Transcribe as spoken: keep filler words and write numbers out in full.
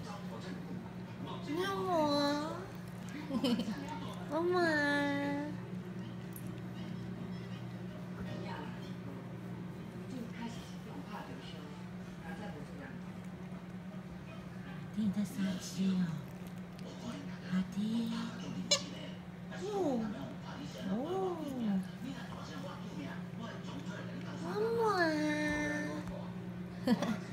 你看我，妈妈。你在生气哦，阿弟。哦哦，妈妈。